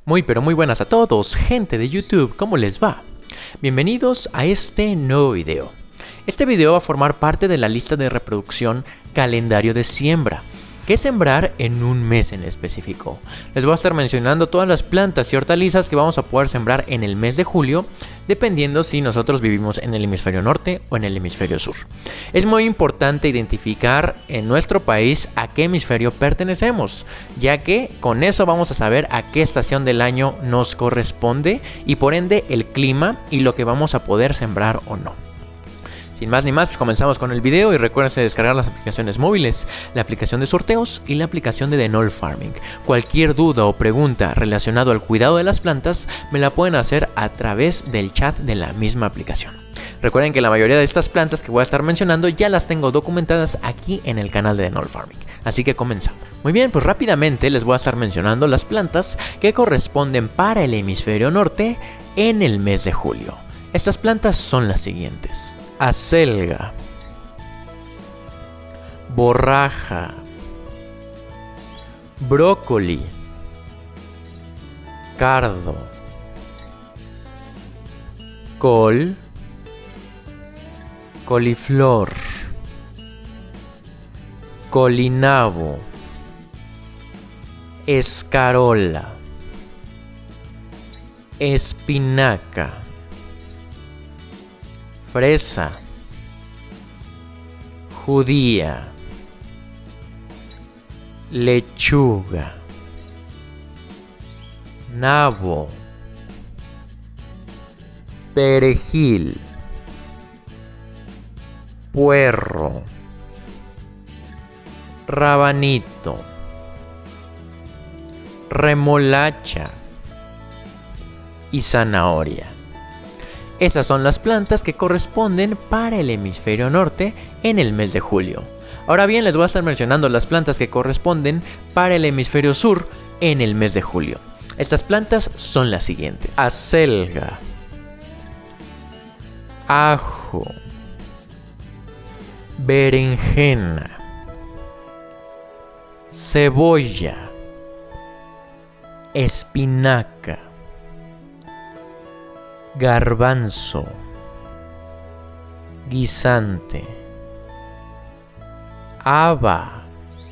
Muy pero muy buenas a todos, gente de YouTube, ¿cómo les va? Bienvenidos a este nuevo video. Este video va a formar parte de la lista de reproducción Calendario de Siembra, que es sembrar en un mes en específico. Les voy a estar mencionando todas las plantas y hortalizas que vamos a poder sembrar en el mes de julio, dependiendo si nosotros vivimos en el hemisferio norte o en el hemisferio sur. Es muy importante identificar en nuestro país a qué hemisferio pertenecemos, ya que con eso vamos a saber a qué estación del año nos corresponde y por ende el clima y lo que vamos a poder sembrar o no. Sin más ni más, pues comenzamos con el video y recuerden descargar las aplicaciones móviles, la aplicación de sorteos y la aplicación de The Knoll Farming. Cualquier duda o pregunta relacionado al cuidado de las plantas me la pueden hacer a través del chat de la misma aplicación. Recuerden que la mayoría de estas plantas que voy a estar mencionando ya las tengo documentadas aquí en el canal de The Knoll Farming, así que comenzamos. Muy bien, pues rápidamente les voy a estar mencionando las plantas que corresponden para el hemisferio norte en el mes de julio. Estas plantas son las siguientes: acelga, borraja, brócoli, cardo, col, coliflor, colinabo, escarola, espinaca, fresa, judía, lechuga, nabo, perejil, puerro, rabanito, remolacha y zanahoria. Estas son las plantas que corresponden para el hemisferio norte en el mes de julio. Ahora bien, les voy a estar mencionando las plantas que corresponden para el hemisferio sur en el mes de julio. Estas plantas son las siguientes: acelga, ajo, berenjena, cebolla, espinaca, garbanzo, guisante, haba,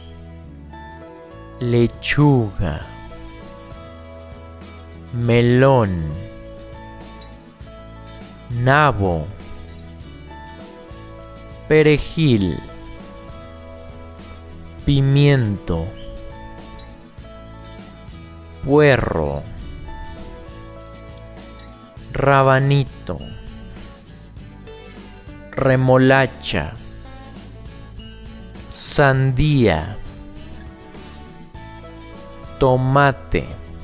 lechuga, melón, nabo, perejil, pimiento, puerro, rabanito, remolacha, sandía, tomate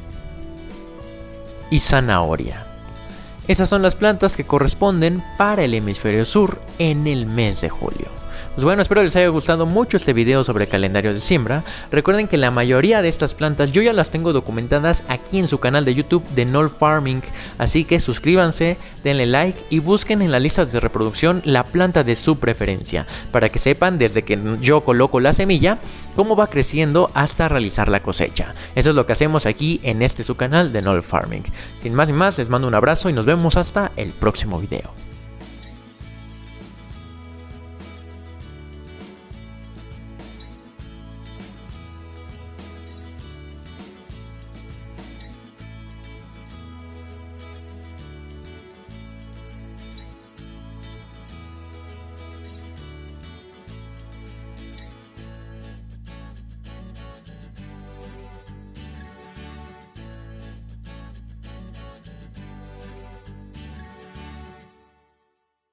y zanahoria. Esas son las plantas que corresponden para el hemisferio sur en el mes de julio. Pues bueno, espero les haya gustado mucho este video sobre calendario de siembra. Recuerden que la mayoría de estas plantas yo ya las tengo documentadas aquí en su canal de YouTube de Knoll Farming, así que suscríbanse, denle like y busquen en la lista de reproducción la planta de su preferencia, para que sepan desde que yo coloco la semilla cómo va creciendo hasta realizar la cosecha. Eso es lo que hacemos aquí en su canal de Knoll Farming. Sin más ni más, les mando un abrazo y nos vemos hasta el próximo video.